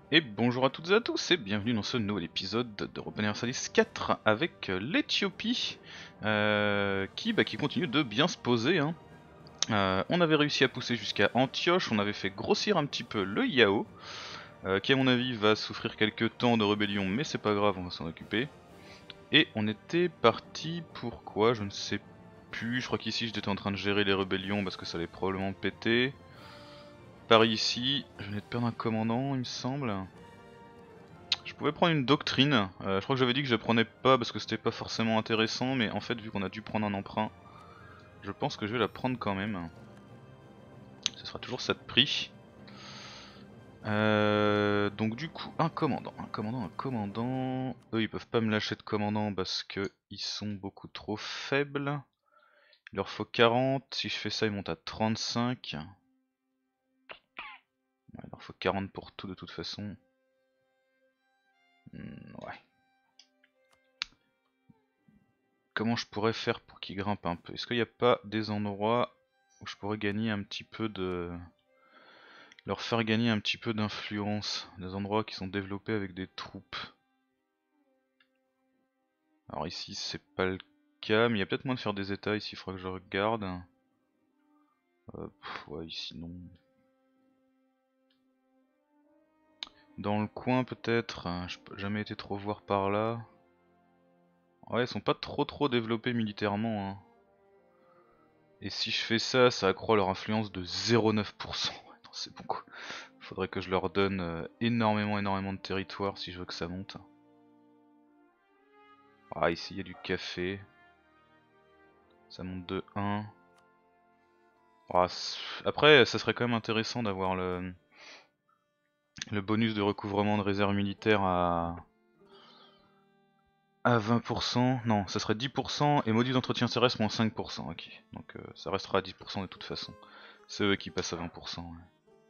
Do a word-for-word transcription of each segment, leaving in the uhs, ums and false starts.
Et bonjour à toutes et à tous et bienvenue dans ce nouvel épisode de Robo Universalis quatre avec euh, l'Éthiopie euh, qui, bah, qui continue de bien se poser. Hein. Euh, on avait réussi à pousser jusqu'à Antioche, on avait fait grossir un petit peu le Yao, euh, qui à mon avis va souffrir quelques temps de rébellion, mais c'est pas grave, on va s'en occuper. Et on était parti pour quoi, je ne sais plus, je crois qu'ici j'étais en train de gérer les rébellions parce que ça allait probablement péter. Par ici, je venais de perdre un commandant il me semble. Je pouvais prendre une doctrine, euh, je crois que j'avais dit que je la prenais pas parce que c'était pas forcément intéressant, mais en fait vu qu'on a dû prendre un emprunt, je pense que je vais la prendre quand même. Ce sera toujours ça de prix. Euh, donc du coup, un commandant, un commandant, un commandant. Eux ils peuvent pas me lâcher de commandant parce que ils sont beaucoup trop faibles. Il leur faut quarante, si je fais ça ils montent à trente-cinq. Ouais, il leur faut quarante pour tout de toute façon. Hmm, ouais. Comment je pourrais faire pour qu'ils grimpent un peu? Est-ce qu'il n'y a pas des endroits où je pourrais gagner un petit peu de... leur faire gagner un petit peu d'influence? Des endroits qui sont développés avec des troupes. Alors ici c'est pas le cas, mais il y a peut-être moyen de faire des états ici, il faudra que je regarde. Euh, pff, ouais ici non. Dans le coin peut-être, je n'ai jamais été trop voir par là. Ouais, ils sont pas trop trop développés militairement. Hein. Et si je fais ça, ça accroît leur influence de zéro virgule neuf pour cent. Ouais, non, c'est bon quoi. Faudrait que je leur donne euh, énormément énormément de territoire si je veux que ça monte. Ah ici il y a du café. Ça monte de un. Ah, après ça serait quand même intéressant d'avoir le, le bonus de recouvrement de réserve militaire à, à vingt pour cent. Non, ça serait dix pour cent et module d'entretien terrestre moins cinq pour cent. Ok, donc euh, ça restera à dix pour cent de toute façon. C'est eux qui passent à vingt pour cent. Ouais.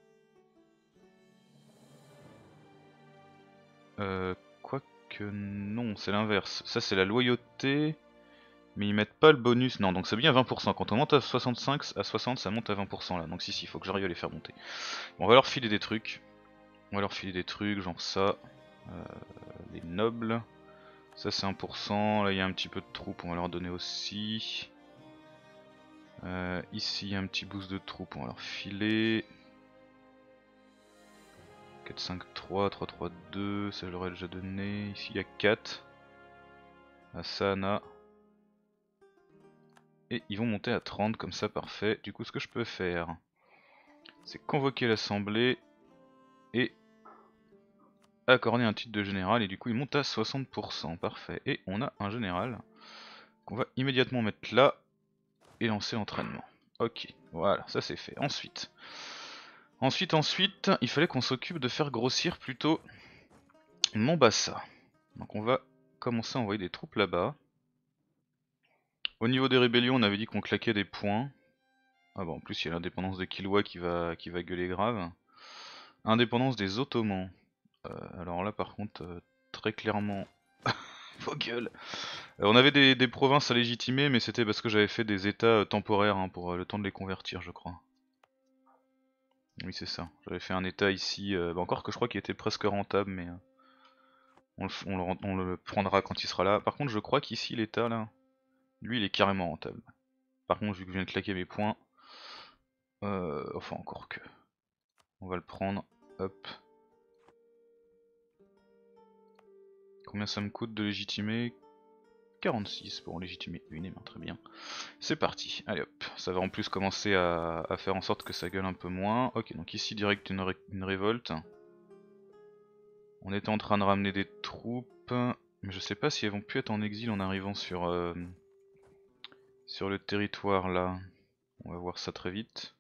Euh, Quoique non, c'est l'inverse. Ça c'est la loyauté. Mais ils mettent pas le bonus, non donc c'est bien vingt pour cent, quand on monte à soixante-cinq, à soixante ça monte à vingt pour cent là, donc si si, il faut que j'arrive à les faire monter. Bon, on va leur filer des trucs, on va leur filer des trucs, genre ça, euh, les nobles, ça c'est un pour cent, là il y a un petit peu de troupes, on va leur donner aussi. Euh, ici il y a un petit boost de troupes, on va leur filer. quatre, cinq, trois, trois, trois, deux, ça je leur ai déjà donné, ici il y a quatre. Asana. Et ils vont monter à trente comme ça, parfait. Du coup ce que je peux faire, c'est convoquer l'assemblée et accorder un titre de général, et du coup il monte à soixante pour cent, parfait. Et on a un général qu'on va immédiatement mettre là et lancer l'entraînement. Ok, voilà, ça c'est fait. Ensuite, ensuite, ensuite, il fallait qu'on s'occupe de faire grossir plutôt Mombasa. Donc on va commencer à envoyer des troupes là-bas. Au niveau des rébellions, on avait dit qu'on claquait des points. Ah bah en plus il y a l'indépendance de Kilwa qui va, qui va gueuler grave. Indépendance des Ottomans. Euh, alors là par contre, euh, très clairement, vos gueules. Euh, on avait des, des provinces à légitimer, mais c'était parce que j'avais fait des états euh, temporaires hein, pour euh, le temps de les convertir, je crois. Oui, c'est ça. J'avais fait un état ici, euh, bah encore que je crois qu'il était presque rentable, mais euh, on, le, on, le, on, le, prendra quand il sera là. Par contre, je crois qu'ici, l'état là, lui, il est carrément rentable. Par contre, vu que je viens de claquer mes points, euh, enfin, encore que. On va le prendre. Hop. Combien ça me coûte de légitimer? quarante-six pour en légitimer une, et bien très bien. C'est parti, allez hop, ça va en plus commencer à, à faire en sorte que ça gueule un peu moins. Ok, donc ici direct une, ré une révolte. On était en train de ramener des troupes, mais je sais pas si elles vont plus être en exil en arrivant sur, euh, sur le territoire là. On va voir ça très vite.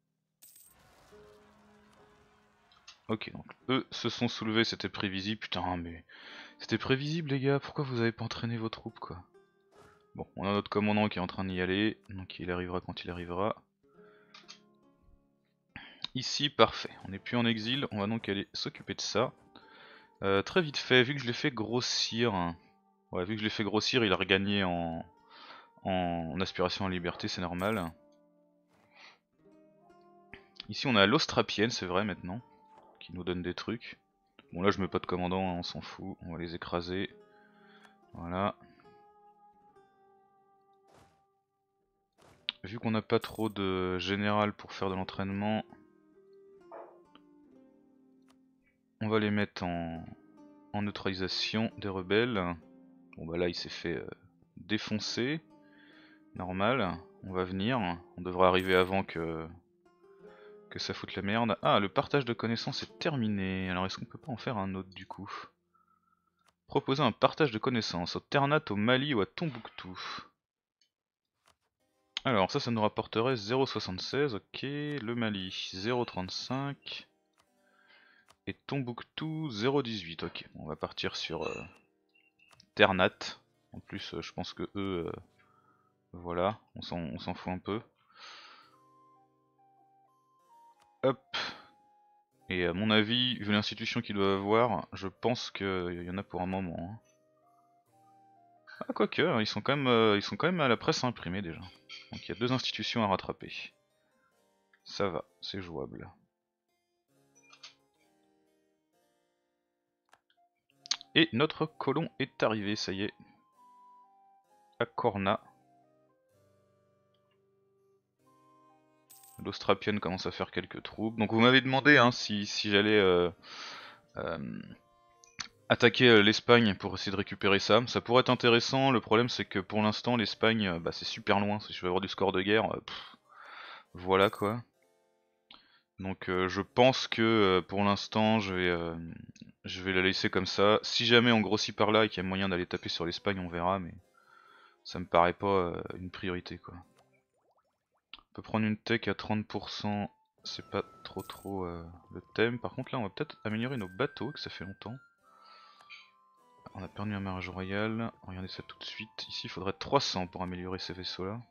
Ok, donc eux se sont soulevés, c'était prévisible. Putain, mais c'était prévisible les gars, pourquoi vous avez pas entraîné vos troupes quoi? Bon, on a notre commandant qui est en train d'y aller, donc il arrivera quand il arrivera. Ici, parfait, on n'est plus en exil, on va donc aller s'occuper de ça. Euh, très vite fait, vu que je l'ai fait grossir, ouais, vu que je l'ai fait grossir, il a regagné en, en aspiration à la liberté, c'est normal. Ici on a l'Austrapienne, c'est vrai maintenant, qui nous donne des trucs. Bon là je mets pas de commandant, hein, on s'en fout, on va les écraser. Voilà. Vu qu'on n'a pas trop de général pour faire de l'entraînement, on va les mettre en, en neutralisation des rebelles. Bon bah là il s'est fait euh, défoncer. Normal, on va venir, on devrait arriver avant que, que ça foute la merde. Ah, le partage de connaissances est terminé, alors est-ce qu'on peut pas en faire un autre du coup? Proposer un partage de connaissances au Ternat, au Mali ou à Tombouctou. Alors ça, ça nous rapporterait zéro virgule soixante-seize, ok, le Mali zéro virgule trente-cinq et Tombouctou zéro virgule dix-huit, ok. On va partir sur euh, Ternat, en plus euh, je pense que eux, euh, voilà, on s'en fout un peu. Hop. Et à mon avis, vu l'institution qu'ils doivent avoir, je pense qu'il y en a pour un moment. Hein. Ah quoique, ils sont quand même, euh, ils sont quand même à la presse imprimée déjà. Donc il y a deux institutions à rattraper. Ça va, c'est jouable. Et notre colon est arrivé, ça y est. À Corna. L'Austrapienne commence à faire quelques troupes. Donc vous m'avez demandé hein, si, si j'allais euh, euh, attaquer euh, l'Espagne pour essayer de récupérer ça. Ça pourrait être intéressant, le problème c'est que pour l'instant l'Espagne euh, bah, c'est super loin. Si je veux avoir du score de guerre, euh, pff, voilà quoi. Donc euh, je pense que euh, pour l'instant je vais euh, je vais la laisser comme ça. Si jamais on grossit par là et qu'il y a moyen d'aller taper sur l'Espagne, on verra, mais ça me paraît pas euh, une priorité quoi. On peut prendre une tech à trente pour cent, c'est pas trop trop euh, le thème. Par contre là on va peut-être améliorer nos bateaux, que ça fait longtemps. On a perdu un mariage royal, regardez ça tout de suite. Ici il faudrait trois cents pour améliorer ces vaisseaux là.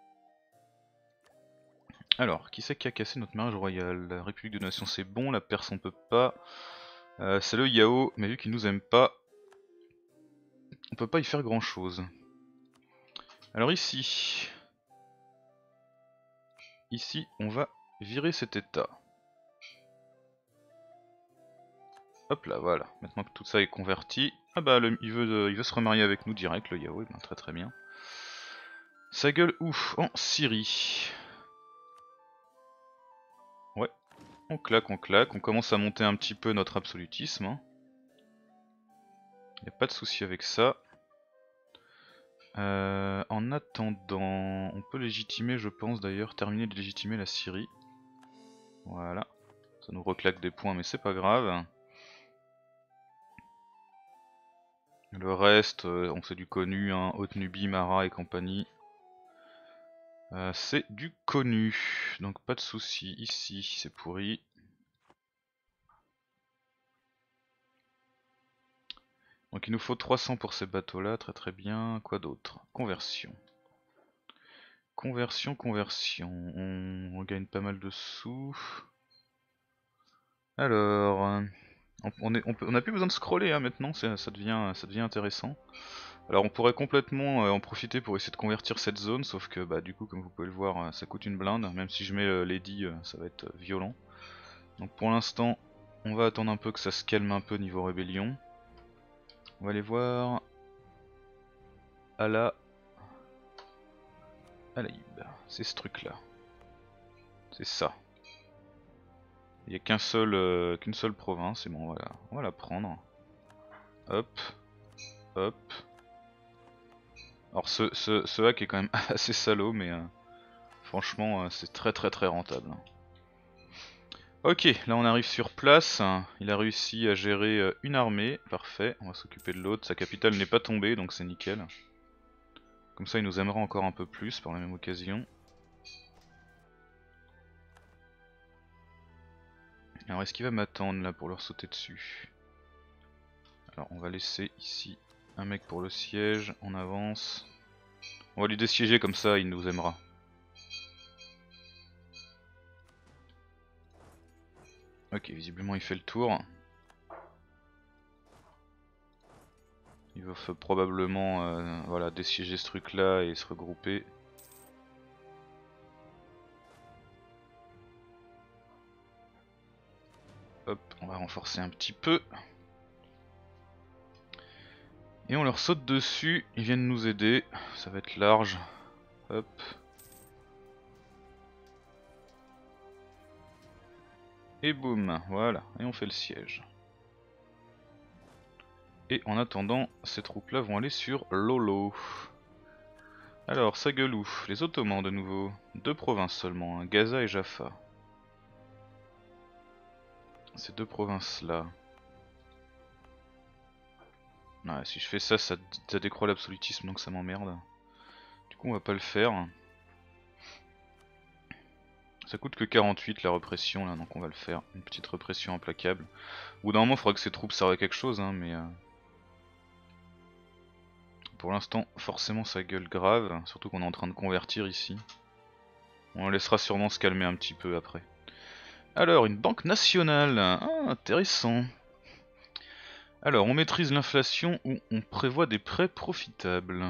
Alors, qui c'est qui a cassé notre mariage royal? La République de Nation c'est bon, la Perse on peut pas. Euh, c'est le Yao, mais vu qu'il nous aime pas, on peut pas y faire grand chose. Alors ici, ici on va virer cet état. Hop là, voilà. Maintenant que tout ça est converti, ah bah le, il, veut, il veut se remarier avec nous direct, le Yao, ben, très très bien. Sa gueule ouf en Syrie. Ouais, on claque, on claque, on commence à monter un petit peu notre absolutisme. Hein. Y a pas de souci avec ça. Euh, en attendant, on peut légitimer, je pense d'ailleurs, terminer de légitimer la Syrie. Voilà. Ça nous reclaque des points, mais c'est pas grave. Le reste, euh, on sait du connu, hein, Haute-Nubie, Mara et compagnie. Euh, c'est du connu, donc pas de souci. Ici, c'est pourri. Donc il nous faut trois cents pour ces bateaux-là, très très bien. Quoi d'autre? Conversion. Conversion, conversion. On... on gagne pas mal de sous. Alors, euh, on, est, on, peut, on a plus besoin de scroller hein, maintenant, ça devient, ça devient intéressant. Alors on pourrait complètement euh, en profiter pour essayer de convertir cette zone, sauf que bah du coup comme vous pouvez le voir euh, ça coûte une blinde, même si je mets euh, Lady euh, ça va être euh, violent. Donc pour l'instant on va attendre un peu que ça se calme un peu niveau rébellion. On va aller voir à la... Alaïb, c'est ce truc là. C'est ça. Il n'y a qu'un seul, euh, qu'une seule province, et bon voilà, on va la prendre. Hop, hop. Alors ce, ce, ce hack est quand même assez salaud, mais euh, franchement euh, c'est très très très rentable. Ok, là on arrive sur place, il a réussi à gérer euh, une armée, parfait, on va s'occuper de l'autre, sa capitale n'est pas tombée donc c'est nickel. Comme ça il nous aimera encore un peu plus par la même occasion. Alors est-ce qu'il va m'attendre là pour leur sauter dessus? Alors on va laisser ici un mec pour le siège, on avance. On va lui dessiéger comme ça il nous aimera. Ok, visiblement il fait le tour. Il va probablement euh, voilà, dessiéger ce truc là et se regrouper. Hop, on va renforcer un petit peu. Et on leur saute dessus, ils viennent nous aider, ça va être large. Hop. Et boum, voilà, et on fait le siège. Et en attendant, ces troupes là vont aller sur Lolo. Alors, ça gueule où? Les Ottomans de nouveau. Deux provinces seulement, hein, Gaza et Jaffa. Ces deux provinces là. Ouais, si je fais ça, ça, ça décroît l'absolutisme, donc ça m'emmerde. Du coup on va pas le faire. Ça coûte que quarante-huit la répression là, donc on va le faire. Une petite répression implacable. Au bout d'un moment il faudra que ces troupes servent à quelque chose, hein, mais... Euh... Pour l'instant, forcément ça gueule grave, surtout qu'on est en train de convertir ici. On laissera sûrement se calmer un petit peu après. Alors, une banque nationale, ah, intéressant. Alors, on maîtrise l'inflation ou on prévoit des prêts profitables.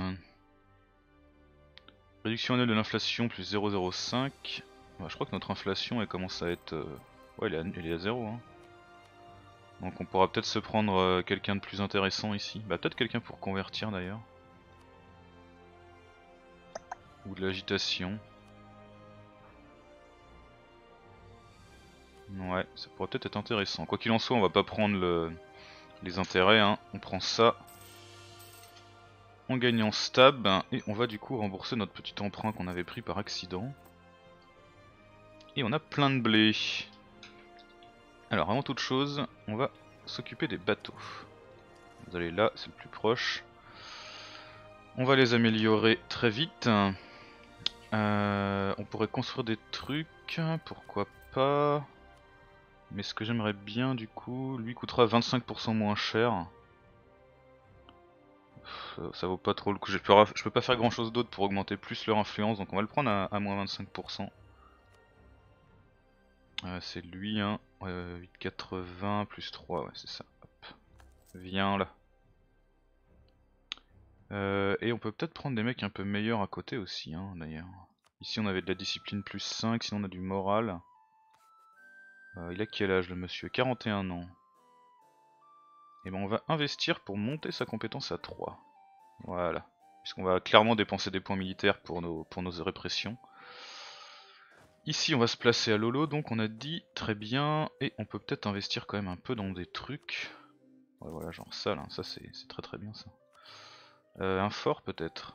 Réduction annuelle de l'inflation plus zéro virgule zéro cinq. Bah, je crois que notre inflation elle commence à être... Euh... Ouais, elle est à, elle est à zéro. Hein. Donc on pourra peut-être se prendre euh, quelqu'un de plus intéressant ici. Bah peut-être quelqu'un pour convertir d'ailleurs. Ou de l'agitation. Ouais, ça pourrait peut-être être intéressant. Quoi qu'il en soit, on va pas prendre le... les intérêts. Hein. On prend ça. En gagnant stab. Et on va du coup rembourser notre petit emprunt qu'on avait pris par accident. Et on a plein de blé. Alors avant toute chose, on va s'occuper des bateaux. Vous allez là, c'est le plus proche. On va les améliorer très vite. Euh, on pourrait construire des trucs, pourquoi pas. Mais ce que j'aimerais bien du coup, lui coûtera vingt-cinq pour cent moins cher. Ça, ça vaut pas trop le coup, je peux, je peux pas faire grand chose d'autre pour augmenter plus leur influence, donc on va le prendre à, à moins vingt-cinq pour cent. Euh, c'est lui, hein. Euh, huit quatre-vingts plus trois, ouais c'est ça. Hop. Viens là. Euh, et on peut peut-être prendre des mecs un peu meilleurs à côté aussi, hein, d'ailleurs. Ici on avait de la discipline plus cinq, sinon on a du moral. Euh, il a quel âge le monsieur? quarante et un ans. Et ben on va investir pour monter sa compétence à trois. Voilà. Puisqu'on va clairement dépenser des points militaires pour nos, pour nos répressions. Ici on va se placer à Lolo, donc on a dit très bien. Et on peut peut-être investir quand même un peu dans des trucs. Ouais, voilà, genre ça là, ça c'est très très bien ça. Euh, un fort peut-être.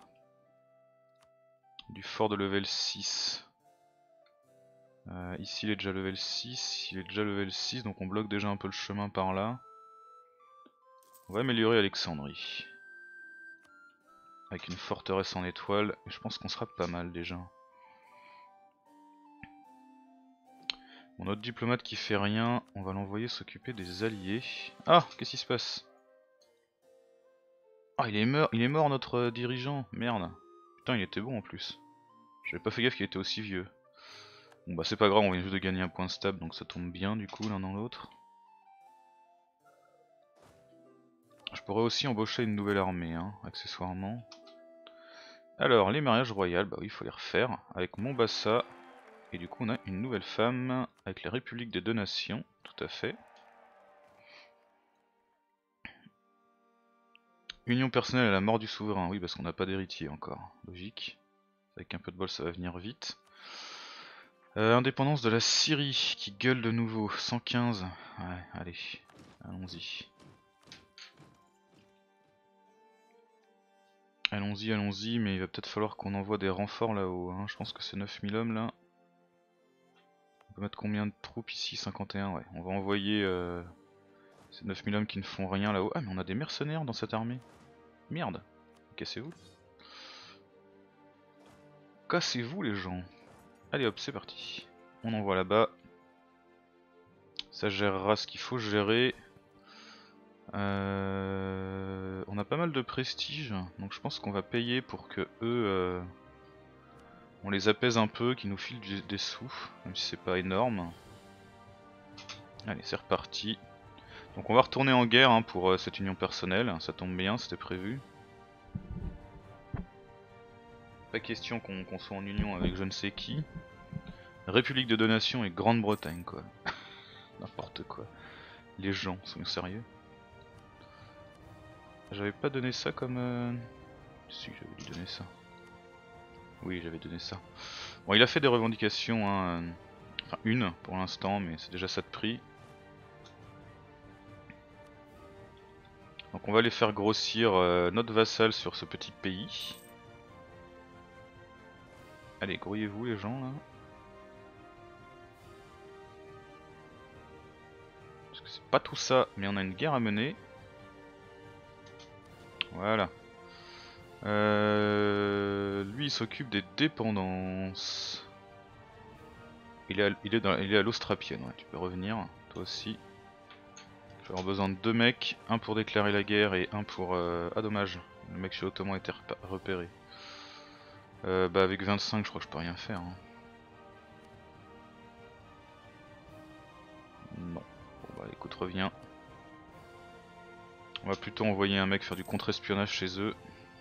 Du fort de level six. Euh, ici il est déjà level six, il est déjà level six, donc on bloque déjà un peu le chemin par là. On va améliorer Alexandrie. Avec une forteresse en étoile, et je pense qu'on sera pas mal déjà. Bon, notre diplomate qui fait rien, on va l'envoyer s'occuper des alliés. Ah, qu'est-ce qui se passe? Ah, il est mort, il est mort notre euh, dirigeant, merde. Putain, il était bon en plus. J'avais pas fait gaffe qu'il était aussi vieux. Bon bah c'est pas grave, on vient juste de gagner un point stable, donc ça tombe bien du coup l'un dans l'autre. Je pourrais aussi embaucher une nouvelle armée, hein, accessoirement. Alors, les mariages royaux, bah oui, il faut les refaire, avec Mombasa. Et du coup on a une nouvelle femme, avec la République des Deux Nations, tout à fait. Union personnelle à la mort du souverain, oui parce qu'on n'a pas d'héritier encore, logique. Avec un peu de bol ça va venir vite. Euh, indépendance de la Syrie, qui gueule de nouveau, cent quinze. Ouais, allez, allons-y. Allons-y, allons-y, mais il va peut-être falloir qu'on envoie des renforts là-haut. Hein. Je pense que c'est neuf mille hommes là. On peut mettre combien de troupes ici? cinquante et un, ouais. On va envoyer euh, ces neuf mille hommes qui ne font rien là-haut. Ah, mais on a des mercenaires dans cette armée. Merde. Cassez-vous. Cassez-vous les gens. Allez hop, c'est parti. On envoie là-bas. Ça gérera ce qu'il faut gérer. Euh... On a pas mal de prestige, donc je pense qu'on va payer pour que eux... Euh... On les apaise un peu, qu'ils nous filent du, des sous, même si c'est pas énorme. Allez, c'est reparti. Donc on va retourner en guerre hein, pour euh, cette union personnelle, ça tombe bien, c'était prévu. Pas question qu'on qu'on soit en union avec je ne sais qui. République de Deux Nations et Grande-Bretagne quoi. N'importe quoi. Les gens sont sérieux. J'avais pas donné ça comme... Euh... Si, j'avais dû donner ça. Oui, j'avais donné ça. Bon, il a fait des revendications, hein. Enfin une pour l'instant, mais c'est déjà ça de prix. Donc on va aller faire grossir euh, notre vassal sur ce petit pays. Allez, grouillez-vous les gens là. Parce que c'est pas tout ça, mais on a une guerre à mener. Voilà. Euh, lui il s'occupe des dépendances. Il est à, il est dans, il est à l'Austrapienne, ouais, tu peux revenir, toi aussi. Je vais avoir besoin de deux mecs, un pour déclarer la guerre et un pour... Euh... Ah dommage, le mec chez Ottoman a été repéré. Euh, bah avec vingt-cinq je crois que je peux rien faire. Hein. Non. Bon bah écoute, reviens. On va plutôt envoyer un mec faire du contre-espionnage chez eux.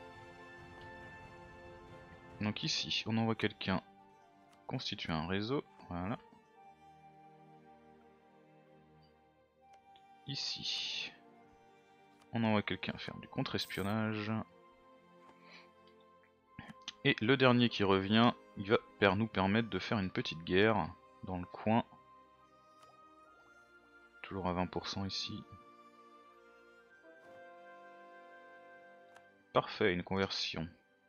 Donc ici, on envoie quelqu'un constituer un réseau, voilà. Ici, on envoie quelqu'un faire du contre-espionnage. Et le dernier qui revient, il va nous permettre de faire une petite guerre dans le coin. Toujours à vingt pour cent ici. Parfait, une conversion.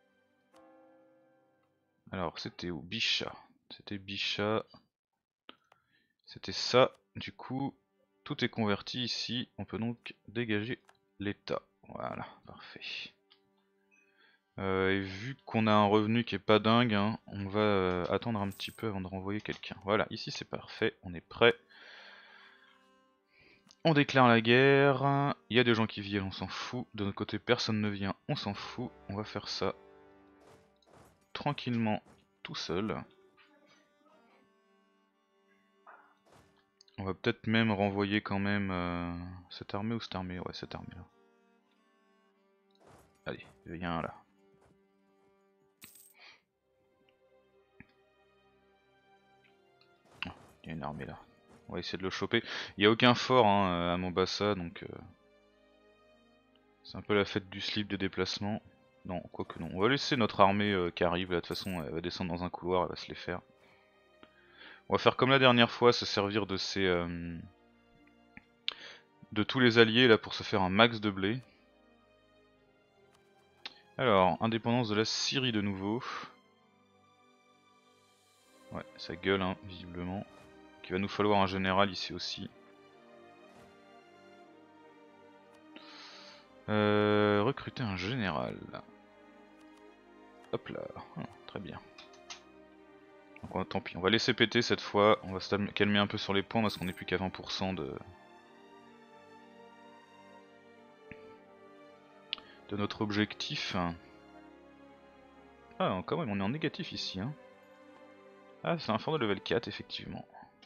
Alors c'était où? Bichat. C'était Bichat. C'était ça. Du coup, tout est converti ici. On peut donc dégager l'état. Voilà, parfait. Euh, et vu qu'on a un revenu qui est pas dingue, hein, on va euh, attendre un petit peu avant de renvoyer quelqu'un. Voilà, ici c'est parfait, on est prêt. On déclare la guerre. Il y a des gens qui viennent, on s'en fout. De notre côté, personne ne vient, on s'en fout. On va faire ça tranquillement, tout seul. On va peut-être même renvoyer quand même euh, cette armée ou cette armée. Ouais, cette armée là. Allez, viens là. Oh, il y a une armée là. On va essayer de le choper. Il n'y a aucun fort hein, à Mombasa, donc euh, c'est un peu la fête du slip de déplacement. Non, quoique non. On va laisser notre armée euh, qui arrive, là de toute façon elle va descendre dans un couloir, elle va se les faire. On va faire comme la dernière fois, se servir de ces... Euh, de tous les alliés là pour se faire un max de blé. Alors, indépendance de la Syrie de nouveau. Ouais, ça gueule hein, visiblement. Il va nous falloir un général ici aussi. Euh, recruter un général. Hop là, ah, très bien. Donc on, tant pis, on va laisser péter cette fois, on va se calmer un peu sur les points parce qu'on n'est plus qu'à vingt pour cent de... de notre objectif. Ah quand même on est en négatif ici hein. Ah c'est un fort de level quatre effectivement.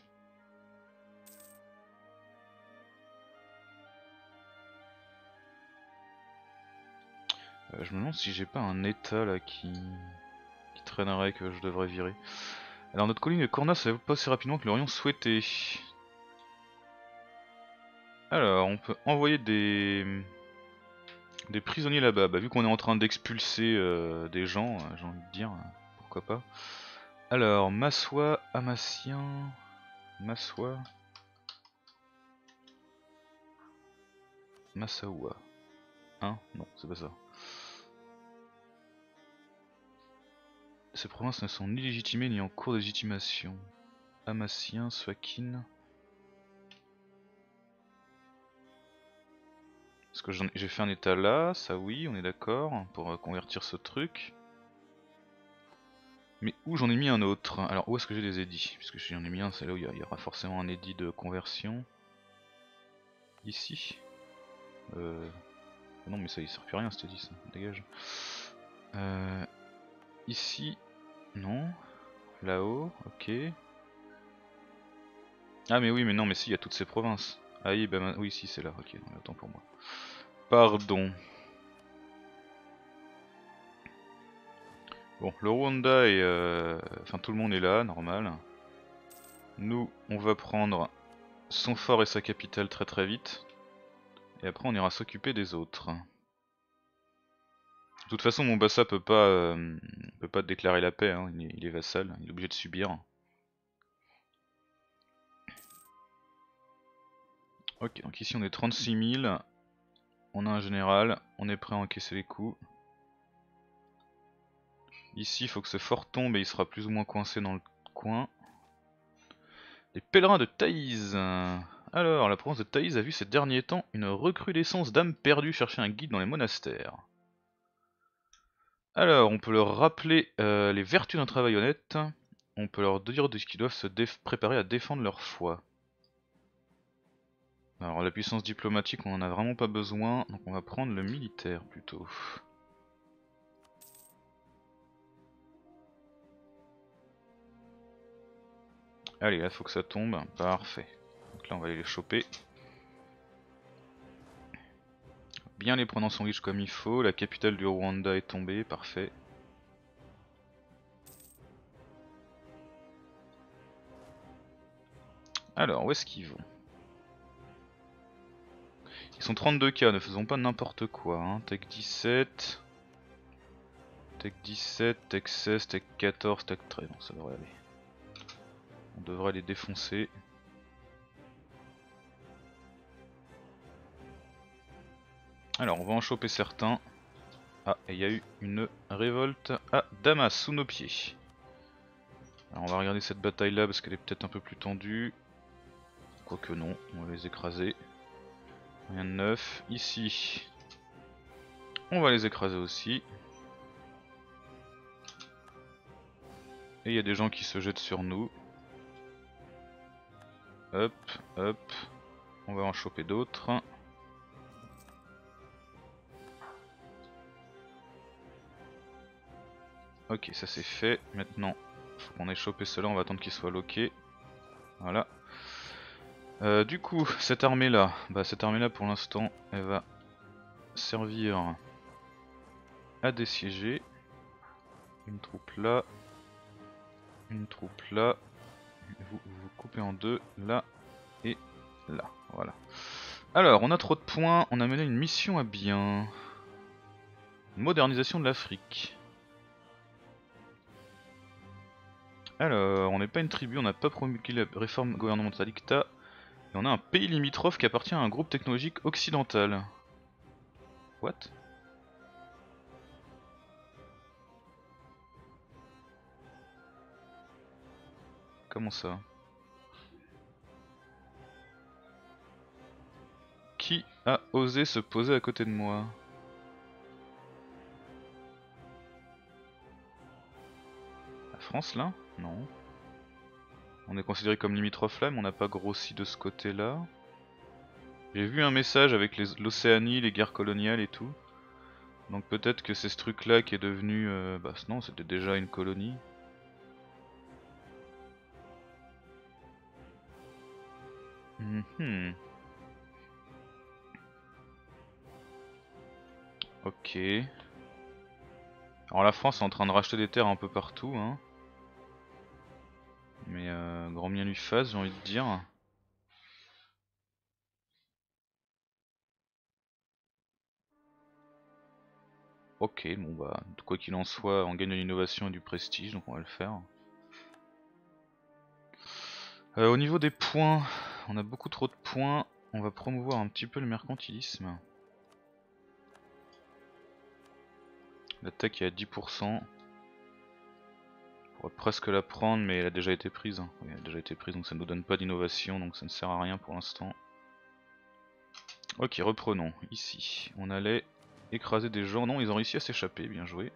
Euh, je me demande si j'ai pas un état là qui... qui traînerait que je devrais virer. Alors notre colline de Cornas va pas aussi rapidement que l'aurions souhaité. Alors on peut envoyer des... des prisonniers là-bas. Bah vu qu'on est en train d'expulser euh, des gens, euh, j'ai envie de dire, pourquoi pas. Alors Massoua, Amassien... Massoua... Massaoua. Hein? Non, c'est pas ça. Ces provinces ne sont ni légitimées ni en cours de légitimation. Amassien, Swakin. Parce que j'ai fait un état là, ça oui, on est d'accord, pour euh, convertir ce truc. Mais où j'en ai mis un autre? Alors où est-ce que j'ai des édits? Puisque j'en ai mis un, c'est là où il y, y aura forcément un édit de conversion. Ici. Euh... Non mais ça il sert plus à rien cet édit, ça, dégage. Euh... Ici. Non. Là-haut, ok. Ah mais oui mais non mais si, il y a toutes ces provinces. Ah oui, bah oui si c'est là, ok, non, attends pour moi. Pardon. Bon, le Rwanda et... Euh... Enfin tout le monde est là, normal. Nous, on va prendre son fort et sa capitale très très vite. Et après on ira s'occuper des autres. De toute façon Mombasa peut pas, euh, peut pas déclarer la paix, hein. il, est, il est vassal, il est obligé de subir. Ok, donc ici on est trente-six mille, on a un général, on est prêt à encaisser les coups. Ici il faut que ce fort tombe et il sera plus ou moins coincé dans le coin. Les pèlerins de Thaïs. Alors, la province de Thaïs a vu ces derniers temps une recrudescence d'âmes perdues chercher un guide dans les monastères. Alors, on peut leur rappeler euh, les vertus d'un travail honnête. On peut leur dire de ce qu'ils doivent se préparer à défendre leur foi. Alors, la puissance diplomatique, on en a vraiment pas besoin, donc on va prendre le militaire plutôt. Allez, là, faut que ça tombe. Parfait. Donc là, on va aller les choper. Bien les prendre en sandwich comme il faut. La capitale du Rwanda est tombée, parfait. Alors, où est-ce qu'ils vont? Ils sont trente-deux K, ne faisons pas n'importe quoi. Hein. Tech dix-sept, Tech dix-sept, Tech seize, Tech quatorze, Tech treize. Bon, ça devrait aller. On devrait les défoncer. Alors, on va en choper certains. Ah, et il y a eu une révolte à Damas, sous nos pieds. Alors, on va regarder cette bataille là parce qu'elle est peut-être un peu plus tendue. Quoique non, on va les écraser. Rien de neuf. Ici, on va les écraser aussi. Et il y a des gens qui se jettent sur nous. Hop, hop. On va en choper d'autres. Ok, ça c'est fait. Maintenant, faut qu'on ait chopé cela. On va attendre qu'il soit loqué. Voilà. Euh, du coup, cette armée là, bah cette armée là pour l'instant, elle va servir à dessiéger. Une troupe là, une troupe là. Vous vous coupez en deux, là et là. Voilà. Alors, on a trop de points. On a mené une mission à bien. Modernisation de l'Afrique. Alors, on n'est pas une tribu, on n'a pas promulgué la réforme gouvernementale dicta. Et on a un pays limitrophe qui appartient à un groupe technologique occidental. What? Comment ça? Qui a osé se poser à côté de moi? La France là? Non. On est considéré comme limitrophe là, mais on n'a pas grossi de ce côté là. J'ai vu un message avec l'Océanie, les, les guerres coloniales et tout. Donc peut-être que c'est ce truc là qui est devenu... Euh, bah non, c'était déjà une colonie. Mm-hmm. Ok. Alors la France est en train de racheter des terres un peu partout, hein. Mais euh, grand bien lui fasse, j'ai envie de dire. Ok, bon bah, quoi qu'il en soit, on gagne de l'innovation et du prestige, donc on va le faire. Euh, au niveau des points, on a beaucoup trop de points. On va promouvoir un petit peu le mercantilisme. La tech est à dix pour cent. On pourrait presque la prendre, mais elle a déjà été prise. Oui, elle a déjà été prise, donc ça ne nous donne pas d'innovation, donc ça ne sert à rien pour l'instant. Ok, reprenons. Ici, on allait écraser des gens. Non, ils ont réussi à s'échapper, bien joué.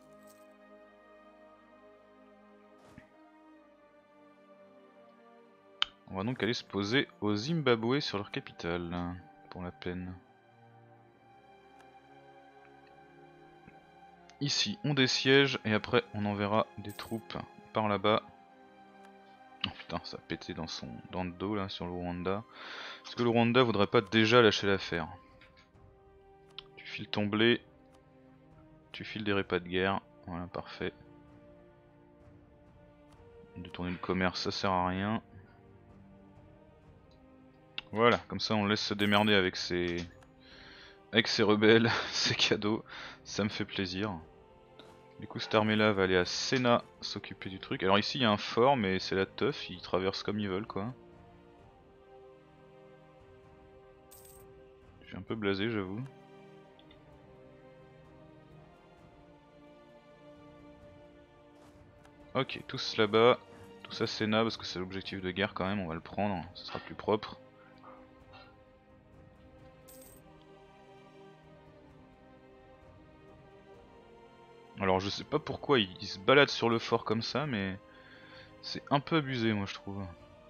On va donc aller se poser au Zimbabwe sur leur capitale, pour la peine. Ici, on désiège et après on enverra des troupes par là-bas. Oh putain, ça a pété dans, son, dans le dos là, sur le Rwanda. Est-ce que le Rwanda voudrait pas déjà lâcher l'affaire? Tu files ton blé, tu files des repas de guerre, voilà, parfait. Détourner le commerce, ça sert à rien. Voilà, comme ça on le laisse se démerder avec ses... avec ses rebelles, ses cadeaux, ça me fait plaisir. Du coup cette armée là va aller à Senna s'occuper du truc. Alors ici il y a un fort mais c'est la teuf, ils traversent comme ils veulent quoi. Je suis un peu blasé j'avoue. Ok, tous là-bas, tous à Senna parce que c'est l'objectif de guerre quand même, on va le prendre, ce sera plus propre. Alors je sais pas pourquoi ils, ils se baladent sur le fort comme ça mais c'est un peu abusé moi je trouve.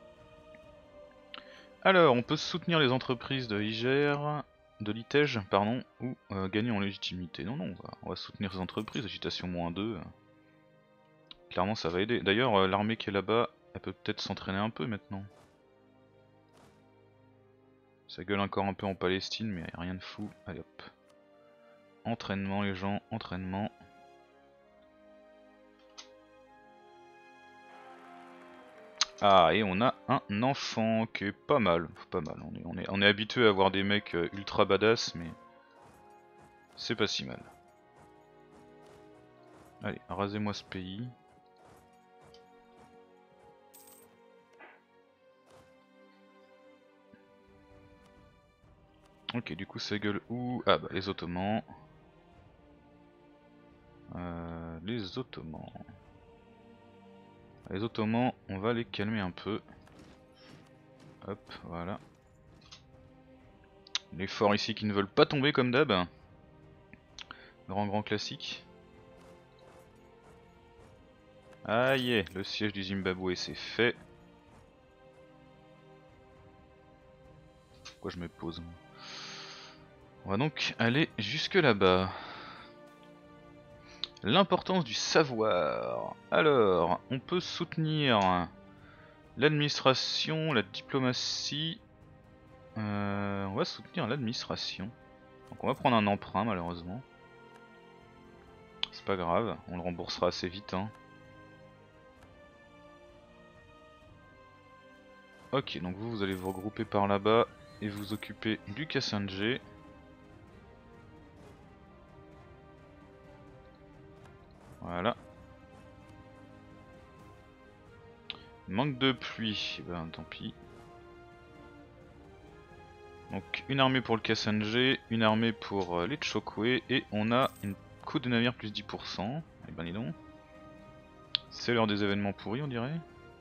Alors on peut soutenir les entreprises de Iger, de Litège pardon, ou euh, gagner en légitimité. Non non, on va, on va soutenir ces entreprises, agitation moins deux. Clairement ça va aider. D'ailleurs euh, l'armée qui est là-bas, elle peut peut-être s'entraîner un peu maintenant. Ça gueule encore un peu en Palestine mais rien de fou. Allez hop. Entraînement les gens, entraînement. Ah et on a un enfant qui est pas mal, pas mal. On est, on est, on est habitué à avoir des mecs euh, ultra badass mais c'est pas si mal. Allez, rasez-moi ce pays. Ok, du coup ça gueule où? Ah bah les Ottomans. Euh, les Ottomans. Les Ottomans, on va les calmer un peu. Hop, voilà. Les forts ici qui ne veulent pas tomber comme d'hab. Grand grand classique. Aïe, le siège du Zimbabwe c'est fait. Pourquoi je me pose? On va donc aller jusque là-bas. L'importance du savoir. Alors, on peut soutenir l'administration, la diplomatie. Euh, on va soutenir l'administration. Donc on va prendre un emprunt malheureusement. C'est pas grave, on le remboursera assez vite hein. Ok, donc vous, vous allez vous regrouper par là-bas et vous occuper du Kassanjé. Voilà. Manque de pluie, ben tant pis. Donc une armée pour le Kassanjé, une armée pour euh, les Chokwe et on a une coût de navire plus dix pour cent. Et ben dis donc. C'est l'heure des événements pourris on dirait.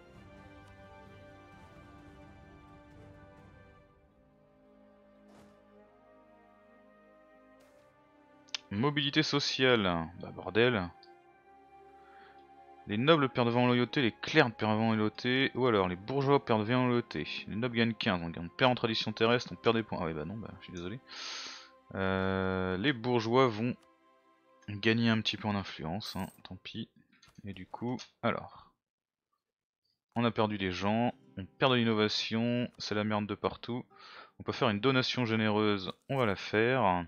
Mobilité sociale, bah bordel. Les nobles perdent vingt en loyauté, les clercs perdent vingt en loyauté, ou alors les bourgeois perdent vingt en loyauté. Les nobles gagnent quinze, donc on perd en tradition terrestre, on perd des points. Ah ouais bah non, bah je suis désolé. Euh, les bourgeois vont gagner un petit peu en influence, hein, tant pis. Et du coup, alors, on a perdu des gens, on perd de l'innovation, c'est la merde de partout. On peut faire une donation généreuse, on va la faire.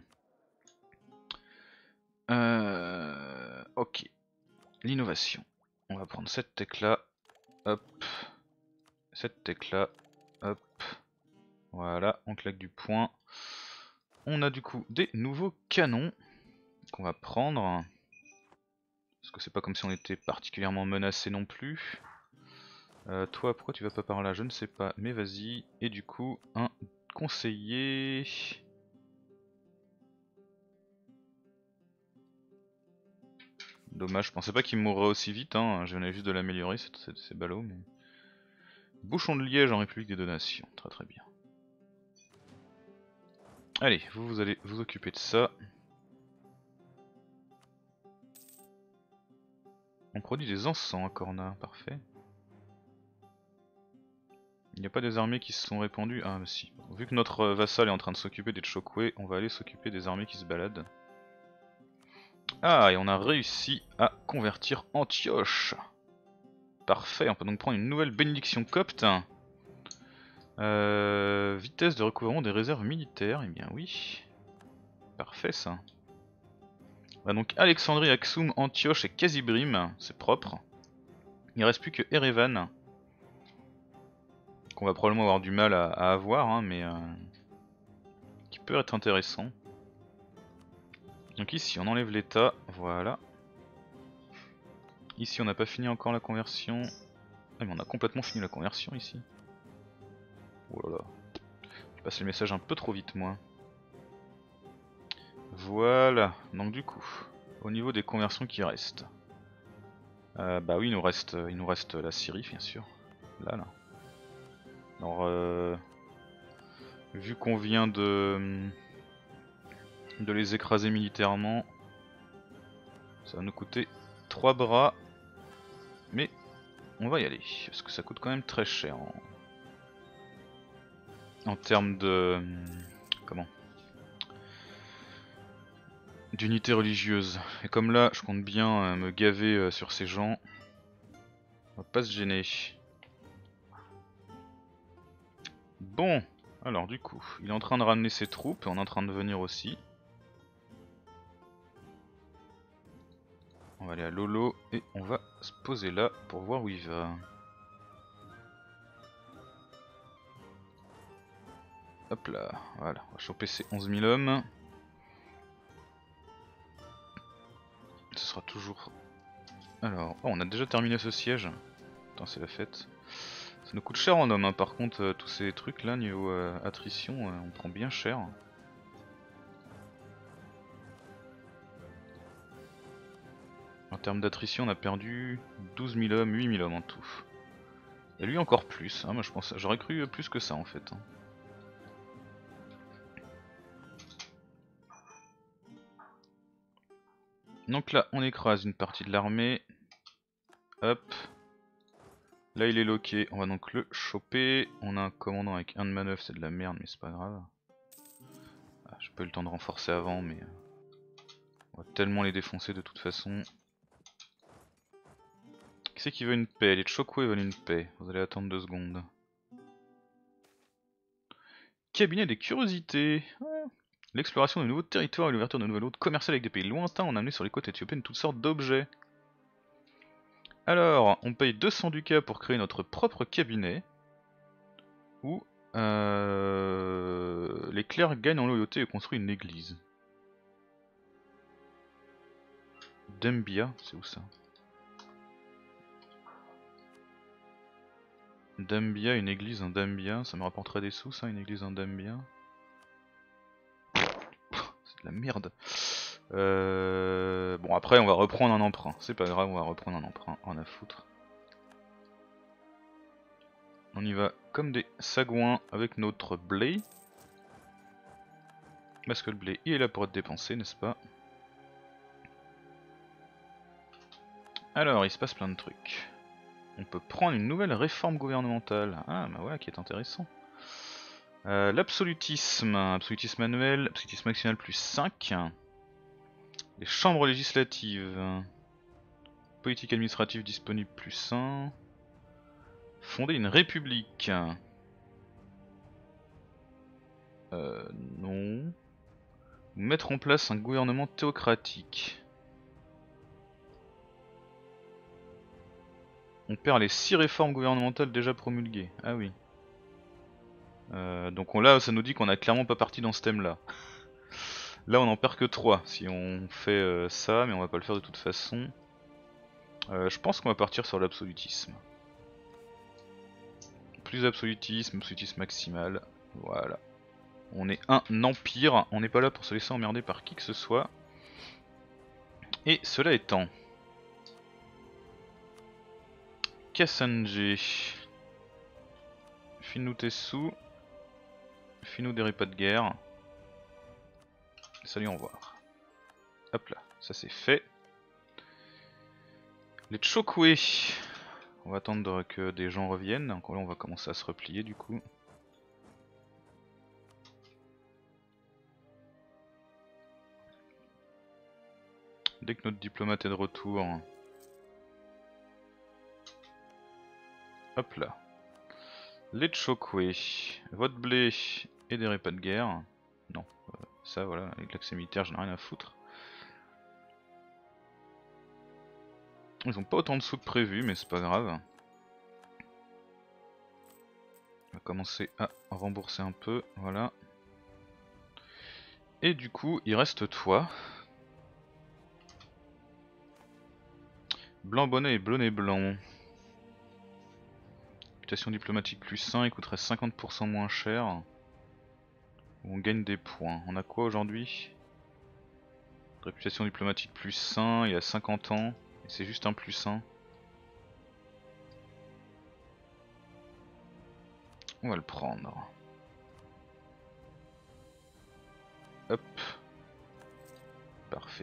Euh, ok, l'innovation. On va prendre cette tech là, hop, cette tech là, hop, voilà, on claque du poing. On a du coup des nouveaux canons qu'on va prendre. Parce que c'est pas comme si on était particulièrement menacé non plus. Euh, toi, pourquoi tu vas pas par là? Je ne sais pas, mais vas-y. Et du coup, un conseiller. Dommage, je pensais pas qu'il mourrait aussi vite, hein. Je venais juste de l'améliorer, c'est ballot. Mais... Bouchon de Liège en République des Donations, très très bien. Allez, vous, vous allez vous occuper de ça. On produit des encens à Corna, parfait. Il n'y a pas des armées qui se sont répandues? Ah mais si. Vu que notre vassal est en train de s'occuper des Chokwe, on va aller s'occuper des armées qui se baladent. Ah, et on a réussi à convertir Antioche. Parfait, on peut donc prendre une nouvelle bénédiction copte. Euh, vitesse de recouvrement des réserves militaires, eh bien oui. Parfait ça. Bah donc Alexandrie, Aksum, Antioche et Kazibrim, c'est propre. Il reste plus que Erevan. qu'on va probablement avoir du mal à, à avoir, hein, mais euh, qui peut être intéressant. Donc ici on enlève l'état, voilà. Ici on n'a pas fini encore la conversion. Ah mais on a complètement fini la conversion ici. Oh là là. J'ai passé le message un peu trop vite moi. Voilà, donc du coup, au niveau des conversions qui restent. Euh, bah oui, il nous reste, il nous reste la Syrie bien sûr. Là là. Alors euh, vu qu'on vient de, de les écraser militairement, ça va nous coûter trois bras. Mais on va y aller, parce que ça coûte quand même très cher en, en termes de... Comment d'unité religieuse. Et comme là, je compte bien euh, me gaver euh, sur ces gens, on va pas se gêner. Bon, alors du coup, il est en train de ramener ses troupes, et on est en train de venir aussi. On va aller à Lolo, et on va se poser là pour voir où il va. Hop là, voilà, on va choper ces onze mille hommes. Ce sera toujours... Alors, oh, on a déjà terminé ce siège. Putain, c'est la fête. Ça nous coûte cher en hommes, hein. Par contre, euh, tous ces trucs là, niveau euh, attrition, euh, on prend bien cher. En termes d'attrition, on a perdu douze mille hommes, huit mille hommes en tout. Et lui encore plus, hein. Moi je pense, j'aurais cru plus que ça en fait. Hein. Donc là, on écrase une partie de l'armée. Hop. Là il est loqué, on va donc le choper. On a un commandant avec un de manœuvre, c'est de la merde mais c'est pas grave. Ah, j'ai pas eu le temps de renforcer avant mais... On va tellement les défoncer de toute façon. Qui c'est qui veut une paix? Les Chokwe veulent une paix, vous allez attendre deux secondes. Cabinet des curiosités. L'exploration de nouveaux territoires et l'ouverture de nouvelles routes commerciales avec des pays lointains ont amené sur les côtes éthiopiennes toutes sortes d'objets. Alors, on paye deux cents ducats pour créer notre propre cabinet. Ou euh, les clercs gagnent en loyauté et construisent une église. Dembia, c'est où ça? Dembia, une église en Dembia, ça me rapporterait des sous ça, une église en Dembia. C'est de la merde. Euh... Bon après on va reprendre un emprunt, c'est pas grave, on va reprendre un emprunt, on a à foutre. On y va comme des sagouins avec notre blé. Parce que le blé il est là pour être dépensé, n'est-ce pas? Alors il se passe plein de trucs. On peut prendre une nouvelle réforme gouvernementale. Ah bah voilà qui est intéressant. Euh, L'absolutisme, absolutisme annuel, absolutisme maximal plus cinq. Les chambres législatives. Politique administrative disponible plus un. Fonder une république. Euh, non. Mettre en place un gouvernement théocratique. On perd les six réformes gouvernementales déjà promulguées. Ah oui. Euh, donc on, là ça nous dit qu'on a clairement pas parti dans ce thème là. Là on en perd que trois si on fait euh, ça, mais on va pas le faire de toute façon. Euh, je pense qu'on va partir sur l'absolutisme. Plus d'absolutisme, absolutisme maximal. Voilà. On est un empire, on n'est pas là pour se laisser emmerder par qui que ce soit. Et cela étant... Kassanjé. File-nous tes sous. File-nous des repas de guerre. Salut, au revoir. Hop là, ça c'est fait. Les Chokwe. On va attendre que des gens reviennent. Encore là on va commencer à se replier du coup. Dès que notre diplomate est de retour. Hop là. Les Chokwe. Votre blé et des repas de guerre. Non, euh, ça voilà, avec l'accès militaire j'en ai rien à foutre. Ils ont pas autant de sous que prévu mais c'est pas grave. va commencer à rembourser un peu, voilà. Et du coup, il reste toi. Blanc bonnet et blonnet blanc. Réputation diplomatique plus un, il coûterait cinquante pour cent moins cher. On gagne des points. On a quoi aujourd'hui? Réputation diplomatique plus un, il a cinquante ans. Et c'est juste un plus un. On va le prendre. Hop. Parfait.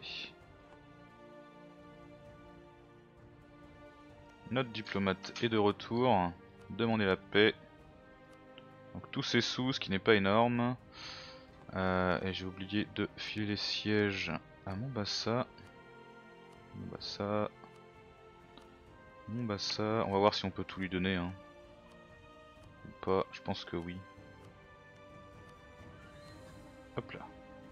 Notre diplomate est de retour. Demander la paix. Donc tous ces sous, ce qui n'est pas énorme. Euh, et j'ai oublié de filer les sièges à Mombasa. Mombasa. Mombasa. On va voir si on peut tout lui donner. Hein. Ou pas, je pense que oui. Hop là.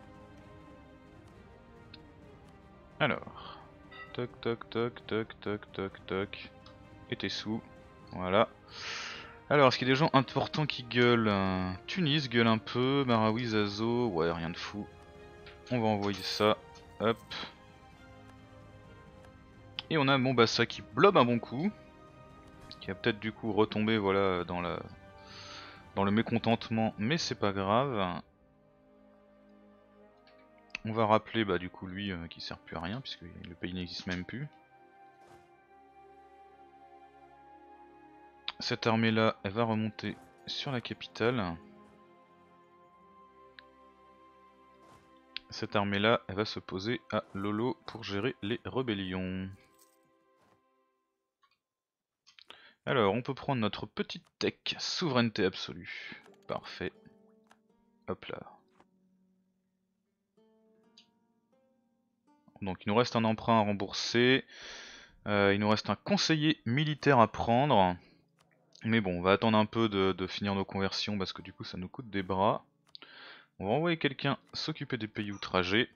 Alors. Toc toc toc toc toc toc toc. Et tes sous. Voilà. Alors, est-ce qu'il y a des gens importants qui gueulent? Tunis gueule un peu, Marawi, Zazo, ouais, rien de fou. On va envoyer ça, hop. Et on a Mombasa qui blobe un bon coup. Qui va peut-être du coup retomber voilà, dans, la... dans le mécontentement, mais c'est pas grave. On va rappeler bah, du coup lui euh, qui sert plus à rien, puisque le pays n'existe même plus. Cette armée là, elle va remonter sur la capitale. Cette armée là, elle va se poser à Lolo pour gérer les rébellions. Alors on peut prendre notre petite tech, souveraineté absolue. Parfait. Hop là. Donc il nous reste un emprunt à rembourser. Euh, il nous reste un conseiller militaire à prendre. Mais bon, on va attendre un peu de, de finir nos conversions parce que du coup ça nous coûte des bras. On va envoyer quelqu'un s'occuper des pays outragés.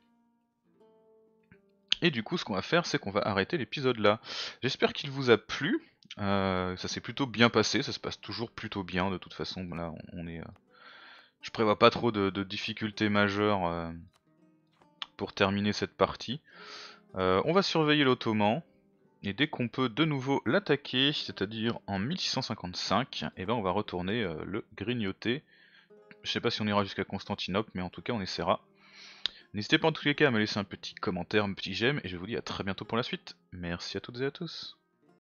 Et du coup ce qu'on va faire c'est qu'on va arrêter l'épisode là. J'espère qu'il vous a plu. Euh, ça s'est plutôt bien passé, ça se passe toujours plutôt bien de toute façon. Là on est, euh... je prévois pas trop de, de difficultés majeures euh, pour terminer cette partie. Euh, on va surveiller l'Ottoman. Et dès qu'on peut de nouveau l'attaquer, c'est-à-dire en mille six cent cinquante-cinq, et ben on va retourner euh, le grignoter. Je sais pas si on ira jusqu'à Constantinople, mais en tout cas on essaiera. N'hésitez pas en tous les cas à me laisser un petit commentaire, un petit j'aime, et je vous dis à très bientôt pour la suite. Merci à toutes et à tous.